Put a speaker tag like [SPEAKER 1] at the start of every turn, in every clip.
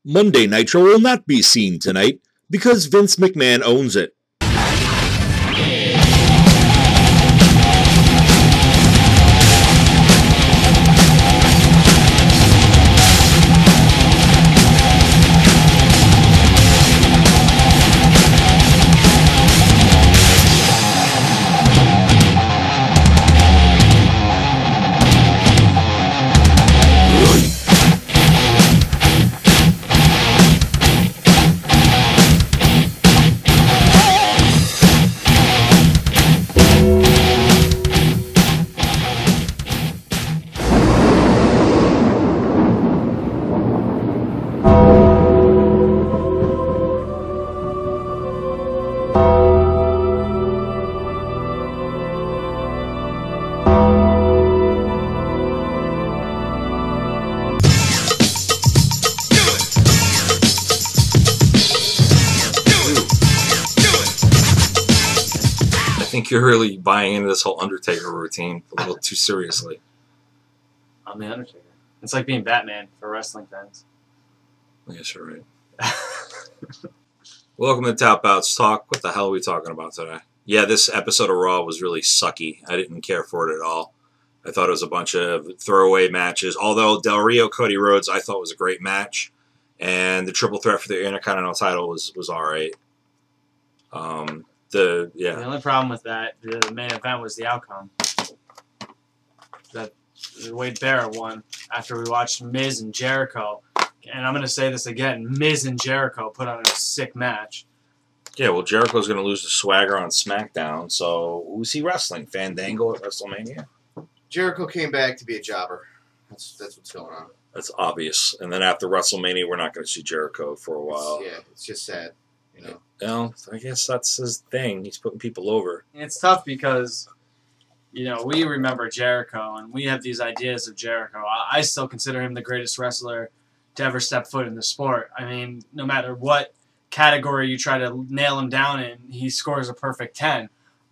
[SPEAKER 1] Monday Nitro will not be seen tonight because Vince McMahon owns it.
[SPEAKER 2] I think you're really buying into this whole Undertaker routine a little too seriously.
[SPEAKER 3] I'm the Undertaker. It's like being Batman for wrestling fans.
[SPEAKER 2] I guess you're right. Welcome to Tap Outs Talk. What the hell are we talking about today? Yeah, this episode of Raw was really sucky. I didn't care for it at all. I thought it was a bunch of throwaway matches. Although Del Rio, Cody Rhodes, I thought was a great match. And the triple threat for the Intercontinental title was all right. The
[SPEAKER 3] only problem with that, the main event, was the outcome. That Wade Barrett won after we watched Miz and Jericho. And I'm going to say this again, Miz and Jericho put on a sick match.
[SPEAKER 2] Yeah, well, Jericho's going to lose to Swagger on SmackDown, so who's he wrestling? Fandango at WrestleMania?
[SPEAKER 4] Jericho came back to be a jobber. That's what's going on.
[SPEAKER 2] That's obvious. And then after WrestleMania, we're not going to see Jericho for a while.
[SPEAKER 4] It's just sad, you know.
[SPEAKER 2] Well, I guess that's his thing. He's putting people over.
[SPEAKER 3] It's tough because, you know, we remember Jericho, and we have these ideas of Jericho. I still consider him the greatest wrestler to ever step foot in the sport. I mean, no matter what category you try to nail him down in, he scores a perfect 10.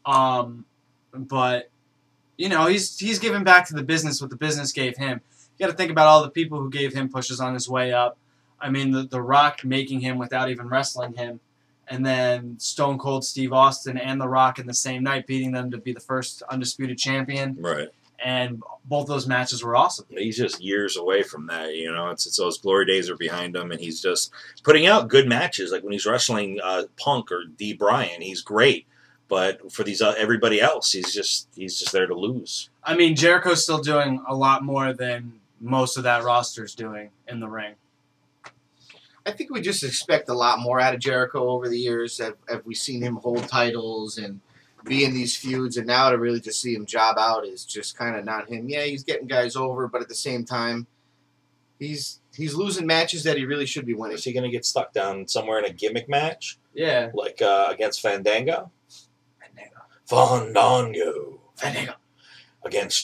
[SPEAKER 3] But, you know, he's giving back to the business what the business gave him. You got to think about all the people who gave him pushes on his way up. I mean, the Rock making him without even wrestling him. And then Stone Cold Steve Austin and The Rock in the same night, beating them to be the first undisputed champion.
[SPEAKER 2] Right.
[SPEAKER 3] And both those matches were awesome.
[SPEAKER 2] He's just years away from that, you know. It's those glory days are behind him, and he's just putting out good matches. Like when he's wrestling Punk or D. Bryan, he's great. But for these everybody else, he's just there to lose.
[SPEAKER 3] I mean, Jericho's still doing a lot more than most of that roster's doing in the ring.
[SPEAKER 4] I think we just expect a lot more out of Jericho over the years. Have we seen him hold titles and be in these feuds, and now to really just see him job out is just kind of not him. Yeah, he's getting guys over, but at the same time, he's losing matches that he really should be winning.
[SPEAKER 2] Is he going to get stuck down somewhere in a gimmick match?
[SPEAKER 3] Yeah.
[SPEAKER 2] Like against Fandango? Fandango. Against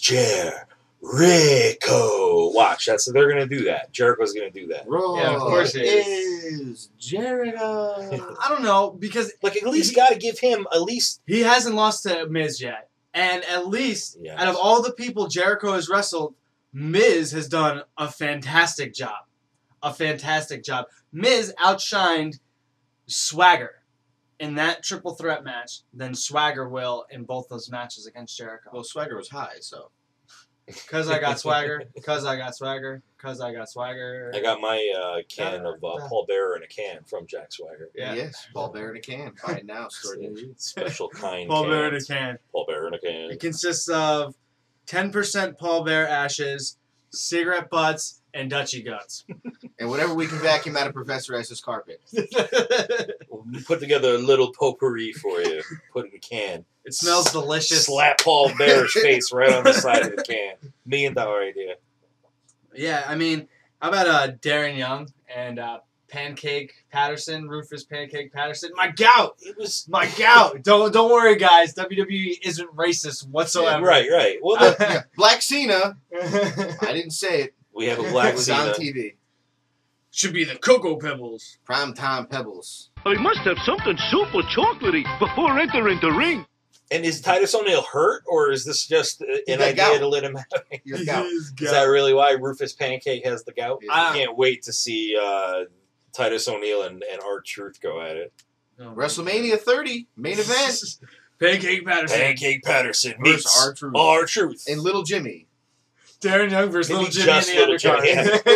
[SPEAKER 2] Jericho. Watch, they're going to do that. Jericho's going to do that.
[SPEAKER 3] Yeah, of course he
[SPEAKER 4] is. Jericho.
[SPEAKER 3] I don't know, because
[SPEAKER 2] like at least got to give him at least.
[SPEAKER 3] He hasn't lost to Miz yet. And at least, out of all the people Jericho has wrestled, Miz has done a fantastic job. A fantastic job. Miz outshined Swagger in that triple threat match than Swagger will in both those matches against Jericho.
[SPEAKER 4] Well, Swagger was high, so.
[SPEAKER 3] Because I got Swagger. Because I got Swagger. Because I got Swagger.
[SPEAKER 2] I got my can of Paul Bearer in a can from Jack Swagger.
[SPEAKER 4] Yeah. Yes, Paul Bearer in a can. Buy it now.
[SPEAKER 2] Special kind
[SPEAKER 3] Paul Bearer in a can.
[SPEAKER 2] Paul Bearer in a can.
[SPEAKER 3] It consists of 10% Paul Bearer ashes, cigarette butts, and Dutchie guts.
[SPEAKER 4] And whatever we can vacuum out of Professor S's carpet.
[SPEAKER 2] We'll put together a little potpourri for you. Put it in a can.
[SPEAKER 3] It smells delicious.
[SPEAKER 2] Slap Paul Bearer's face right on the side of the can. $1 million idea.
[SPEAKER 3] Yeah, I mean, how about Darren Young and Pancake Patterson, Rufus Pancake Patterson? My gout! It was my gout! Don't worry, guys. WWE isn't racist whatsoever.
[SPEAKER 2] Yeah, right. Well,
[SPEAKER 4] Black Cena. I didn't say it.
[SPEAKER 2] We have a Black Cena.
[SPEAKER 4] It was on TV.
[SPEAKER 3] Should be the Cocoa Pebbles.
[SPEAKER 4] Primetime Pebbles.
[SPEAKER 5] I must have something super chocolatey before entering the ring.
[SPEAKER 2] And is Titus O'Neil hurt, or is this just an idea to let him have
[SPEAKER 4] Your gout.
[SPEAKER 2] Is that really why Rufus Pancake has the gout? I can't wait to see Titus O'Neil and R-Truth go at it.
[SPEAKER 3] Oh,
[SPEAKER 4] WrestleMania 30 main event.
[SPEAKER 3] Pancake Patterson.
[SPEAKER 2] Pancake Patterson
[SPEAKER 4] Versus
[SPEAKER 2] meets
[SPEAKER 4] R-Truth.
[SPEAKER 2] R-Truth.
[SPEAKER 4] And Little Jimmy.
[SPEAKER 3] Darren Young versus
[SPEAKER 2] Maybe
[SPEAKER 3] Little Jimmy
[SPEAKER 2] just
[SPEAKER 3] in the
[SPEAKER 2] Little Jimmy,
[SPEAKER 3] undercard.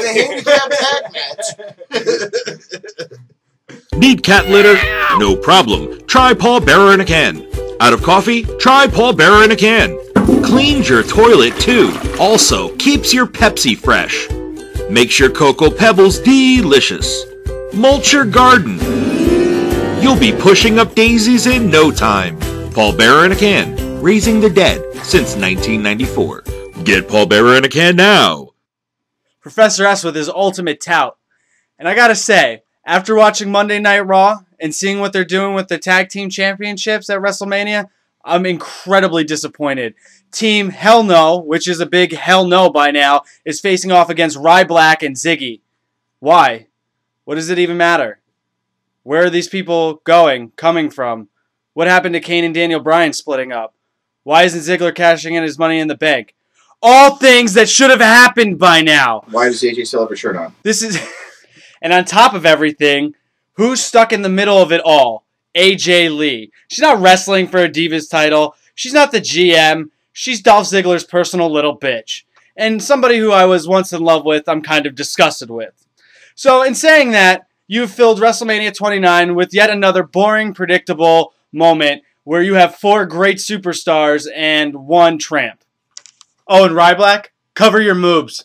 [SPEAKER 4] In a handicap tag match.
[SPEAKER 1] Need cat litter? No problem. Try Paul Bearer in a can. Out of coffee? Try Paul Bearer in a can. Cleans your toilet too. Also keeps your Pepsi fresh. Makes your Cocoa Pebbles delicious. Mulch your garden. You'll be pushing up daisies in no time. Paul Bearer in a can. Raising the dead since 1994. Get Paul Bearer in a can now.
[SPEAKER 3] Professor S with his ultimate tout. And I gotta say, after watching Monday Night Raw and seeing what they're doing with the tag team championships at WrestleMania, I'm incredibly disappointed. Team Hell No, which is a big hell no by now, is facing off against Ryback and Ziggy. Why? What does it even matter? Where are these people coming from? What happened to Kane and Daniel Bryan splitting up? Why isn't Ziggler cashing in his Money in the Bank? All things that should have happened by now.
[SPEAKER 4] Why does AJ still have a shirt on?
[SPEAKER 3] This is... And on top of everything, who's stuck in the middle of it all? AJ Lee. She's not wrestling for a Divas title. She's not the GM. She's Dolph Ziggler's personal little bitch. And somebody who I was once in love with, I'm kind of disgusted with. So in saying that, you've filled WrestleMania 29 with yet another boring, predictable moment where you have 4 great superstars and 1 tramp. Oh, and Ryback, cover your moves.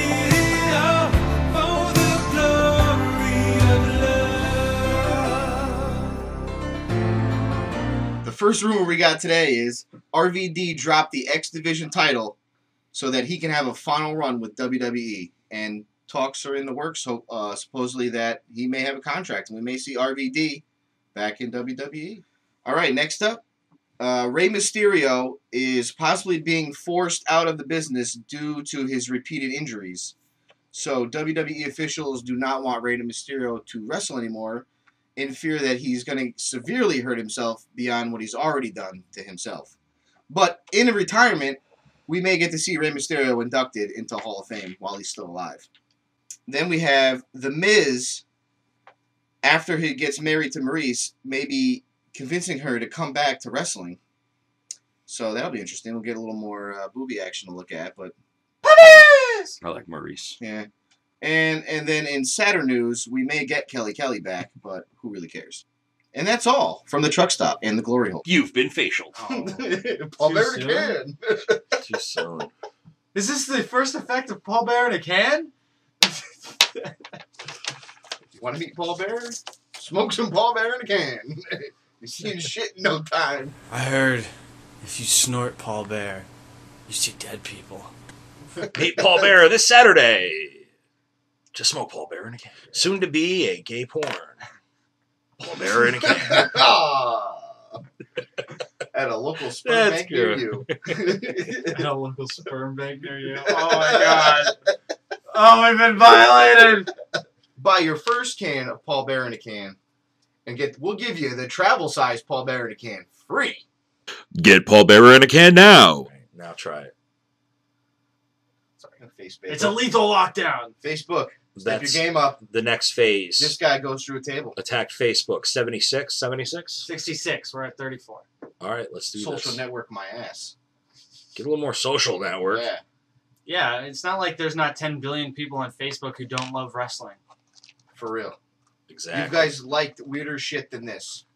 [SPEAKER 4] The first rumor we got today is RVD dropped the X Division title so that he can have a final run with WWE. And talks are in the works, supposedly that he may have a contract. And we may see RVD back in WWE. All right, next up. Rey Mysterio is possibly being forced out of the business due to his repeated injuries. So WWE officials do not want Rey Mysterio to wrestle anymore in fear that he's going to severely hurt himself beyond what he's already done to himself. But in retirement, we may get to see Rey Mysterio inducted into Hall of Fame while he's still alive. Then we have The Miz, after he gets married to Maurice, maybe convincing her to come back to wrestling. So that'll be interesting. We'll get a little more booby action to look at, but
[SPEAKER 2] I like Maurice.
[SPEAKER 4] yeah. And then in sadder news, we may get Kelly back, but who really cares? And that's all from the truck stop and the glory hole.
[SPEAKER 2] You've been facial.
[SPEAKER 4] Paul
[SPEAKER 3] Too
[SPEAKER 4] Bear
[SPEAKER 3] soon?
[SPEAKER 4] can.
[SPEAKER 2] Too soon.
[SPEAKER 3] Is this the first effect of Paul Bear in a can?
[SPEAKER 4] You want to meet Paul Bear? Smoke some Paul Bear in a can. You're seeing shit in no time.
[SPEAKER 3] I heard if you snort Paul Bear, you see dead people.
[SPEAKER 2] Meet Paul Bearer this Saturday. Just smoke Paul Bearer in a can. Soon to be a gay porn. Paul Bearer in a can.
[SPEAKER 4] At a local sperm
[SPEAKER 2] That's
[SPEAKER 4] bank near
[SPEAKER 2] good.
[SPEAKER 4] you.
[SPEAKER 3] At a local sperm bank near you. Oh my god. Oh, we've been violated.
[SPEAKER 4] Buy your first can of Paul Bear in a can, and we'll give you the travel size Paul Bear in a can free.
[SPEAKER 1] Get Paul Bearer in a can now.
[SPEAKER 2] Right, now try it.
[SPEAKER 4] Sorry, Facebook.
[SPEAKER 3] It's a lethal lockdown.
[SPEAKER 4] Facebook. Step your
[SPEAKER 2] That's
[SPEAKER 4] game up.
[SPEAKER 2] the next phase.
[SPEAKER 4] This guy goes through a table.
[SPEAKER 2] Attack Facebook. 76?
[SPEAKER 3] 66. We're at 34.
[SPEAKER 2] All right, let's do
[SPEAKER 4] Social
[SPEAKER 2] this.
[SPEAKER 4] network my ass.
[SPEAKER 2] Get a little more social network.
[SPEAKER 4] Yeah.
[SPEAKER 3] Yeah, it's not like there's not 10 billion people on Facebook who don't love wrestling.
[SPEAKER 4] For real.
[SPEAKER 2] Exactly.
[SPEAKER 4] You guys liked weirder shit than this.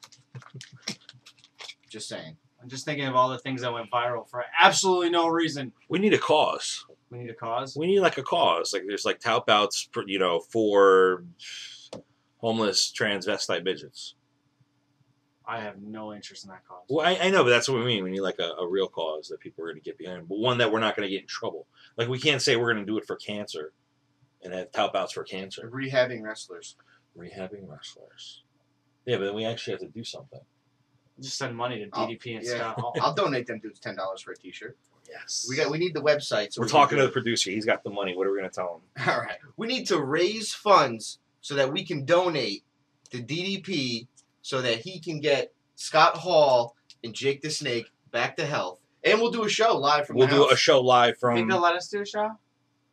[SPEAKER 4] Just saying.
[SPEAKER 3] I'm just thinking of all the things that went viral for absolutely no reason.
[SPEAKER 2] We need a cause.
[SPEAKER 3] We need a cause.
[SPEAKER 2] We need like a cause. Like there's like tout bouts, for homeless transvestite midgets.
[SPEAKER 3] I have no interest in that cause.
[SPEAKER 2] Well, I know, but that's what we mean. We need like a real cause that people are going to get behind, but one that we're not going to get in trouble. Like we can't say we're going to do it for cancer and have tout bouts for cancer.
[SPEAKER 4] Rehabbing wrestlers.
[SPEAKER 2] Rehabbing wrestlers. Yeah, but then we actually have to do something.
[SPEAKER 3] Just send money to DDP and
[SPEAKER 4] Yeah.
[SPEAKER 3] stuff.
[SPEAKER 4] I'll donate them dudes $10 for a t-shirt.
[SPEAKER 2] Yes.
[SPEAKER 4] We need the website. So
[SPEAKER 2] We're
[SPEAKER 4] we can
[SPEAKER 2] talking
[SPEAKER 4] do
[SPEAKER 2] to the producer. He's got the money. What are we going to tell him?
[SPEAKER 4] All right. We need to raise funds so that we can donate to DDP so that he can get Scott Hall and Jake the Snake back to health. And we'll do a show live from
[SPEAKER 2] We'll
[SPEAKER 4] the
[SPEAKER 2] do
[SPEAKER 4] house.
[SPEAKER 2] a show live
[SPEAKER 3] Think they'll
[SPEAKER 2] from.
[SPEAKER 3] let us do a show?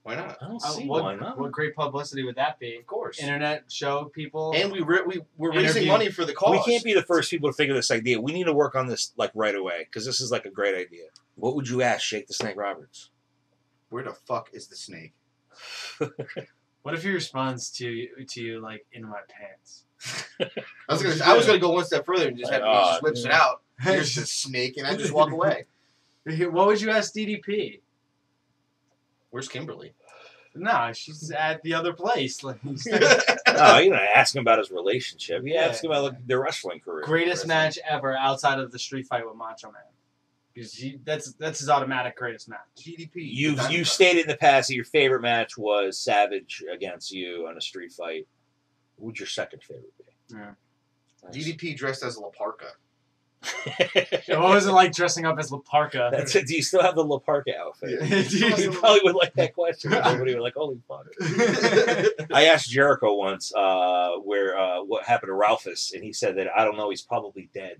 [SPEAKER 4] Why not?
[SPEAKER 2] I don't see
[SPEAKER 3] what,
[SPEAKER 2] why not.
[SPEAKER 3] What great publicity would that be?
[SPEAKER 4] Of course.
[SPEAKER 3] Internet show people.
[SPEAKER 4] And we're raising
[SPEAKER 3] Interview.
[SPEAKER 4] money for the cause.
[SPEAKER 2] We can't be the first people to figure this idea. We need to work on this like right away because this is like a great idea. What would you ask Shake the Snake Roberts?
[SPEAKER 4] Where the fuck is the snake?
[SPEAKER 3] What if he responds to you like in my pants?
[SPEAKER 4] I was gonna go one step further and just have he just whips it out. Here's the snake, and I just walk away.
[SPEAKER 3] What would you ask DDP?
[SPEAKER 4] Where's Kimberly?
[SPEAKER 3] No, she's at the other place. Like,
[SPEAKER 2] No, you're not asking about his relationship. You ask about like, their wrestling career.
[SPEAKER 3] greatest match ever outside of the street fight with Macho Man. Because that's his automatic greatest match.
[SPEAKER 4] GDP.
[SPEAKER 2] You've stated in the past that your favorite match was Savage against you on a street fight. What would your second favorite be?
[SPEAKER 3] Yeah.
[SPEAKER 4] DDP dressed as La Parka.
[SPEAKER 3] What was it like dressing up as La Parka?
[SPEAKER 2] That's it. Do you still have the La Parka outfit?
[SPEAKER 4] Yeah.
[SPEAKER 2] You probably would like that question. Everybody would like, holy fuck. I asked Jericho once what happened to Ralphus, and he said that, I don't know, he's probably dead.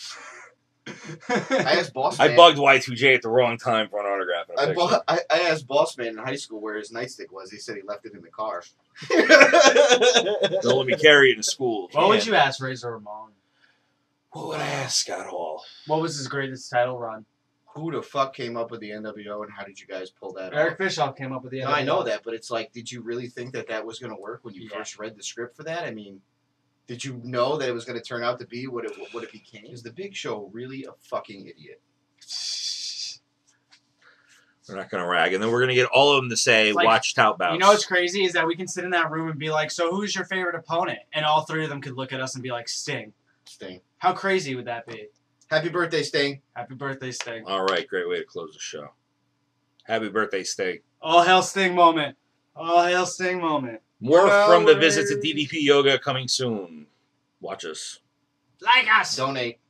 [SPEAKER 4] I asked Boss Man.
[SPEAKER 2] I bugged Y2J at the wrong time for an autograph. And a picture.
[SPEAKER 4] I asked Boss Man in high school where his nightstick was. He said he left it in the car.
[SPEAKER 2] Don't let me carry it in school.
[SPEAKER 3] What would you ask Razor Ramon?
[SPEAKER 2] What would I ask Scott Hall?
[SPEAKER 3] What was his greatest title run?
[SPEAKER 4] Who the fuck came up with the NWO and how did you guys pull that
[SPEAKER 3] Eric
[SPEAKER 4] off?
[SPEAKER 3] Bischoff came up with the
[SPEAKER 4] No, I know that, but it's like, did you really think that was going to work when you
[SPEAKER 3] Yeah.
[SPEAKER 4] first read the script for that? I mean, did you know that it was going to turn out to be what it became? Is the Big Show really a fucking idiot?
[SPEAKER 2] We're not going to rag. And then we're going to get all of them to say,
[SPEAKER 3] Like,
[SPEAKER 2] watch Tout Bouts.
[SPEAKER 3] You know what's crazy is that we can sit in that room and be like, so who's your favorite opponent? And all three of them could look at us and be like, Sting.
[SPEAKER 4] Sting.
[SPEAKER 3] How crazy would that be?
[SPEAKER 4] Happy birthday, Sting.
[SPEAKER 3] Happy birthday, Sting.
[SPEAKER 2] All right, great way to close the show. Happy birthday, Sting.
[SPEAKER 3] All hail Sting moment. All hail Sting moment.
[SPEAKER 2] More
[SPEAKER 4] Well,
[SPEAKER 2] from the visit to DDP Yoga coming soon. Watch us.
[SPEAKER 3] Like us.
[SPEAKER 4] Donate.